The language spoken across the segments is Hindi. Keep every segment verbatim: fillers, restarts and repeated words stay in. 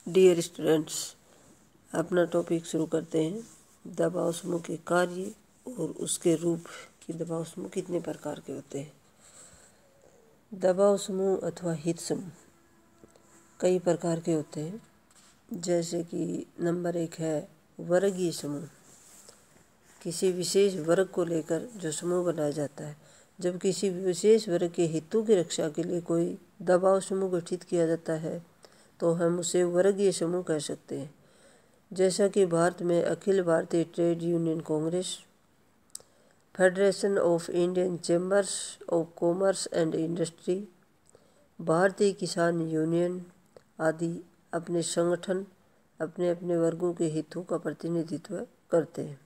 डियर स्टूडेंट्स, अपना टॉपिक शुरू करते हैं। दबाव समूह के कार्य और उसके रूप कि दबाव समूह कितने प्रकार के होते हैं। दबाव समूह अथवा हित समूह कई प्रकार के होते हैं, जैसे कि नंबर एक है वर्गीय समूह। किसी विशेष वर्ग को लेकर जो समूह बनाया जाता है। जब किसी विशेष वर्ग के हितों की रक्षा के लिए कोई दबाव समूह गठित किया जाता है तो हम उसे वर्गीय समूह कह सकते हैं। जैसा कि भारत में Akhil Bharatiya trade union congress, federation of Indian chambers of commerce and industry, Bharatiya Kisan union आदि अपने संगठन अपने अपने वर्गों के हितों का प्रतिनिधित्व करते हैं।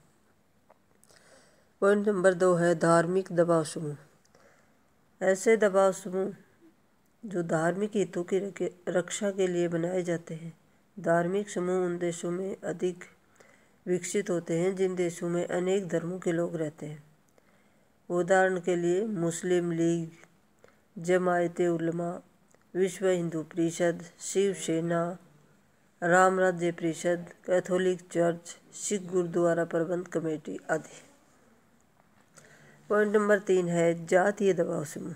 पॉइंट नंबर दो है धार्मिक दबाव समूह। ऐसे दबाव समूह जो धार्मिक हितों की रक्षा के लिए बनाए जाते हैं। धार्मिक समूह उन देशों में अधिक विकसित होते हैं जिन देशों में अनेक धर्मों के लोग रहते हैं। उदाहरण के लिए मुस्लिम लीग, जमायत उलमा, विश्व हिंदू परिषद, शिवसेना, राम राज्य परिषद, कैथोलिक चर्च, सिख गुरुद्वारा प्रबंध कमेटी आदि। पॉइंट नंबर तीन है जातीय दबाव समूह।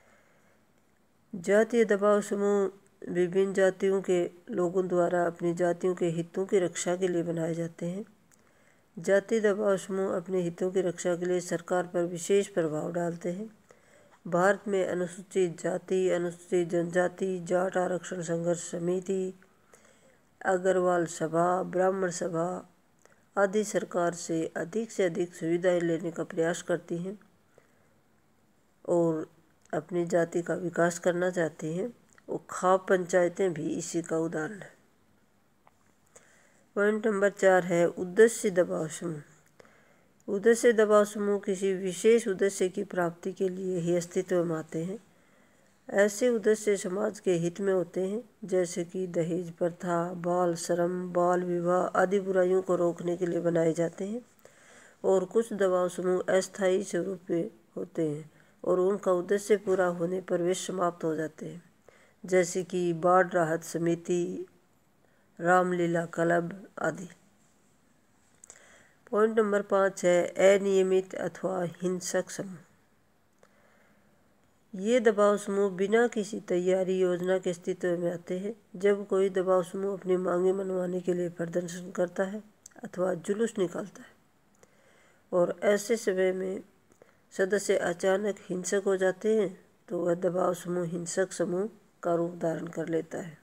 जातीय दबाव समूह विभिन्न जातियों के लोगों द्वारा अपनी जातियों के हितों की रक्षा के लिए बनाए जाते हैं। जातीय दबाव समूह अपने हितों की रक्षा के लिए सरकार पर विशेष प्रभाव डालते हैं। भारत में अनुसूचित जाति, अनुसूचित जनजाति, जाट आरक्षण संघर्ष समिति, अग्रवाल सभा, ब्राह्मण सभा आदि सरकार से अधिक से अधिक सुविधाएं लेने का प्रयास करती हैं और अपनी जाति का विकास करना चाहती हैं। और खाप पंचायतें भी इसी का उदाहरण है। पॉइंट नंबर चार है उद्देश्य दबाव समूह। उद्देश्य दबाव समूह किसी विशेष उद्देश्य की प्राप्ति के लिए ही अस्तित्व में आते हैं। ऐसे उद्देश्य समाज के हित में होते हैं, जैसे कि दहेज प्रथा, बाल श्रम, बाल विवाह आदि बुराइयों को रोकने के लिए बनाए जाते हैं। और कुछ दबाव समूह अस्थायी स्वरूप के होते हैं और उनका उद्देश्य पूरा होने पर वे समाप्त हो जाते हैं, जैसे कि बाढ़ राहत समिति, रामलीला क्लब आदि। पॉइंट नंबर पाँच है अनियमित अथवा हिंसक समूह। ये दबाव समूह बिना किसी तैयारी योजना के अस्तित्व में आते हैं। जब कोई दबाव समूह अपनी मांगें मनवाने के लिए प्रदर्शन करता है अथवा जुलूस निकालता है और ऐसे समय में सदस्य अचानक हिंसक हो जाते हैं तो वह दबाव समूह हिंसक समूह का रूप धारण कर लेता है।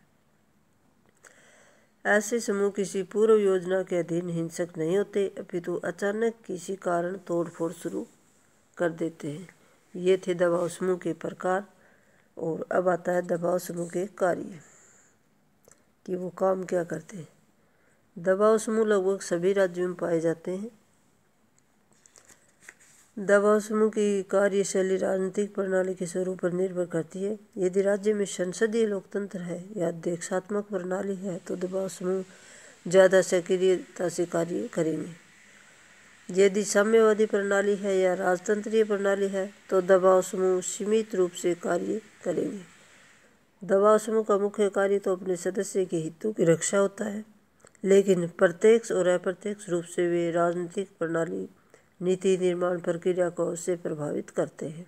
ऐसे समूह किसी पूर्व योजना के अधीन हिंसक नहीं होते, अपितु अचानक किसी कारण तोड़फोड़ शुरू कर देते हैं। ये थे दबाव समूह के प्रकार। और अब आता है दबाव समूह के कार्य कि वो काम क्या करते हैं। दबाव समूह लगभग सभी राज्यों में पाए जाते हैं। दबाव समूह की कार्यशैली राजनीतिक प्रणाली के स्वरूप पर निर्भर करती है। यदि राज्य में संसदीय लोकतंत्र है या अध्यक्षात्मक प्रणाली है तो दबाव समूह ज़्यादा सक्रियता से कार्य करेंगे। यदि साम्यवादी प्रणाली है या राजतंत्रीय प्रणाली है तो दबाव समूह सीमित रूप से कार्य करेंगे। दबाव समूह का मुख्य कार्य तो अपने सदस्य के हितों की रक्षा होता है, लेकिन प्रत्यक्ष और अप्रत्यक्ष रूप से वे राजनीतिक प्रणाली, नीति निर्माण प्रक्रिया को उससे प्रभावित करते हैं।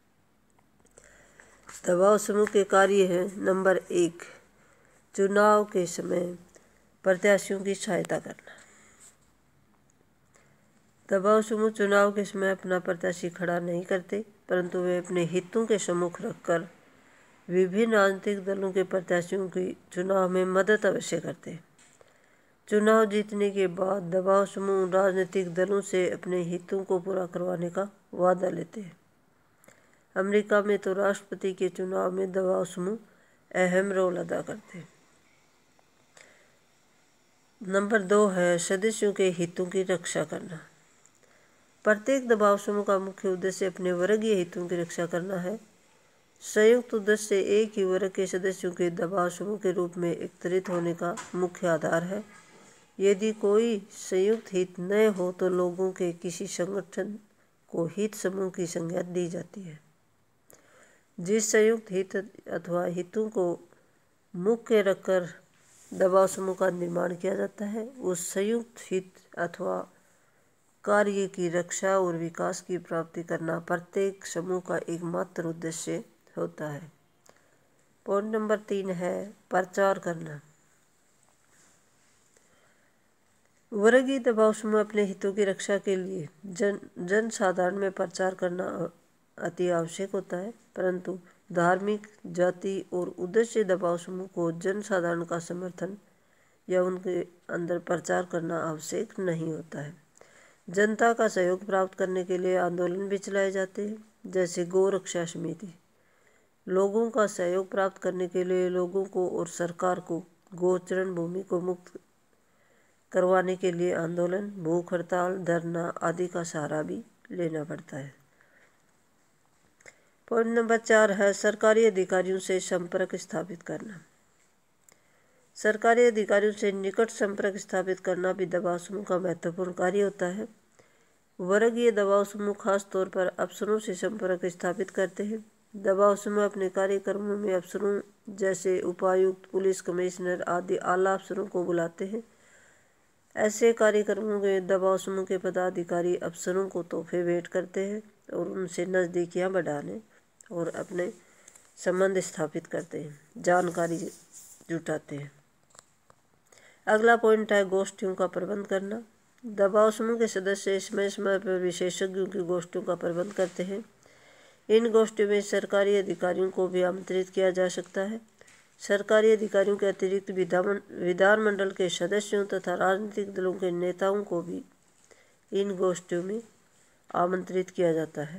दबाव समूह के कार्य हैं। नंबर एक, चुनाव के समय प्रत्याशियों की सहायता करना। दबाव समूह चुनाव के समय अपना प्रत्याशी खड़ा नहीं करते, परंतु वे अपने हितों के सम्मुख रखकर विभिन्न राजनीतिक दलों के प्रत्याशियों की चुनाव में मदद अवश्य करते हैं। चुनाव जीतने के बाद दबाव समूह राजनीतिक दलों से अपने हितों को पूरा करवाने का वादा लेते हैं। अमेरिका में तो राष्ट्रपति के चुनाव में दबाव समूह अहम रोल अदा करते हैं। नंबर दो है सदस्यों के हितों की रक्षा करना। प्रत्येक दबाव समूह का मुख्य उद्देश्य अपने वर्गीय हितों की रक्षा करना है। संयुक्त उद्देश्य एक ही वर्ग के सदस्यों के दबाव समूह के रूप में एकत्रित होने का मुख्य आधार है। यदि कोई संयुक्त हित न हो तो लोगों के किसी संगठन को हित समूह की संज्ञा दी जाती है। जिस संयुक्त हित अथवा हितों को मुख्य रखकर दबाव समूह का निर्माण किया जाता है वो संयुक्त हित अथवा कार्य की रक्षा और विकास की प्राप्ति करना प्रत्येक समूह का एकमात्र उद्देश्य होता है। पॉइंट नंबर तीन है प्रचार करना। वर्गीय दबाव समूह अपने हितों की रक्षा के लिए जन जन साधारण में प्रचार करना अति आवश्यक होता है, परंतु धार्मिक, जाति और उद्देश्य दबाव समूह को जन साधारण का समर्थन या उनके अंदर प्रचार करना आवश्यक नहीं होता है। जनता का सहयोग प्राप्त करने के लिए आंदोलन भी चलाए जाते हैं, जैसे गौ रक्षा समिति। लोगों का सहयोग प्राप्त करने के लिए लोगों को और सरकार को गोचरण भूमि को मुक्त करवाने के लिए आंदोलन, भूख हड़ताल, धरना आदि का सहारा भी लेना पड़ता है। पॉइंट नंबर चार है सरकारी अधिकारियों से संपर्क स्थापित करना। सरकारी अधिकारियों से निकट संपर्क स्थापित करना भी दबाव समूह का महत्वपूर्ण कार्य होता है। वर्गीय दबाव समूह खास तौर पर अफसरों से संपर्क स्थापित करते हैं। दबाव समूह अपने कार्यक्रमों में अफसरों जैसे उपायुक्त, पुलिस कमिश्नर आदि आला अफसरों को बुलाते हैं। ऐसे कार्यक्रमों में दबाव समूह के पदाधिकारी अफसरों को तोहफे भेंट करते हैं और उनसे नज़दीकियां बढ़ाने और अपने संबंध स्थापित करते हैं, जानकारी जुटाते हैं। अगला पॉइंट है गोष्ठियों का प्रबंध करना। दबाव समूह के सदस्य समय समय पर विशेषज्ञों की गोष्ठियों का प्रबंध करते हैं। इन गोष्ठियों में सरकारी अधिकारियों को भी आमंत्रित किया जा सकता है। सरकारी अधिकारियों के अतिरिक्त विधान विधानमंडल के सदस्यों तथा राजनीतिक दलों के नेताओं को भी इन गोष्ठियों में आमंत्रित किया जाता है।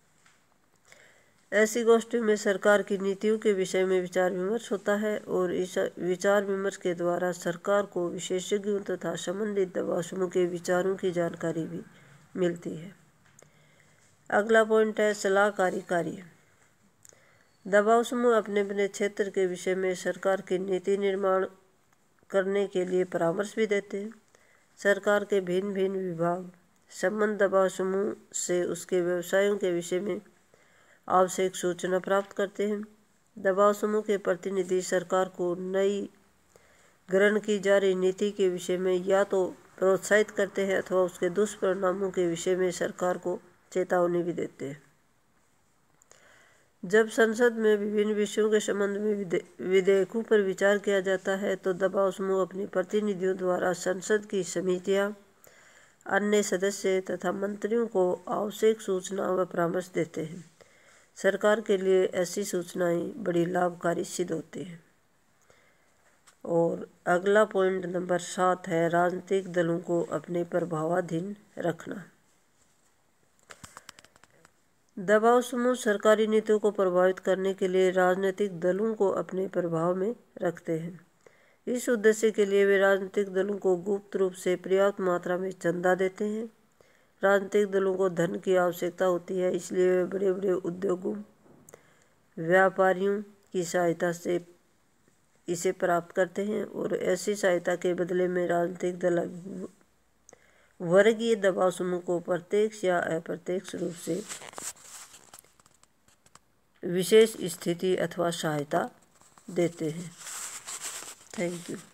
ऐसी गोष्ठियों में सरकार की नीतियों के विषय में विचार विमर्श होता है और इस विचार विमर्श के द्वारा सरकार को विशेषज्ञों तथा संबंधित दबाव समूह के विचारों की जानकारी भी मिलती है। अगला पॉइंट है सलाहकारी कार्य। दबाव समूह अपने अपने क्षेत्र के विषय में सरकार की नीति निर्माण करने के लिए परामर्श भी देते हैं। सरकार के भिन्न भिन्न विभाग संबंध दबाव समूह से उसके व्यवसायों के विषय में आवश्यक सूचना प्राप्त करते हैं। दबाव समूह के प्रतिनिधि सरकार को नई ग्रहण की जा रही नीति के विषय में या तो प्रोत्साहित करते हैं अथवा उसके दुष्परिणामों के विषय में सरकार को चेतावनी भी देते हैं। जब संसद में विभिन्न विषयों के संबंध में विधेयकों पर विचार किया जाता है तो दबाव समूह अपने प्रतिनिधियों द्वारा संसद की समितियां, अन्य सदस्य तथा मंत्रियों को आवश्यक सूचना व परामर्श देते हैं। सरकार के लिए ऐसी सूचनाएं बड़ी लाभकारी सिद्ध होती हैं। और अगला पॉइंट नंबर सात है राजनीतिक दलों को अपने प्रभावाधीन रखना। दबाव समूह सरकारी नीतियों को प्रभावित करने के लिए राजनीतिक दलों को अपने प्रभाव में रखते हैं। इस उद्देश्य के लिए वे राजनीतिक दलों को गुप्त रूप से पर्याप्त मात्रा में चंदा देते हैं। राजनीतिक दलों को धन की आवश्यकता होती है, इसलिए वे बड़े बड़े उद्योगों, व्यापारियों की सहायता से इसे प्राप्त करते हैं और ऐसी सहायता के बदले में राजनीतिक दल वर्गीय दबाव समूह को प्रत्यक्ष या अप्रत्यक्ष रूप से विशेष स्थिति अथवा सहायता देते हैं। Thank you.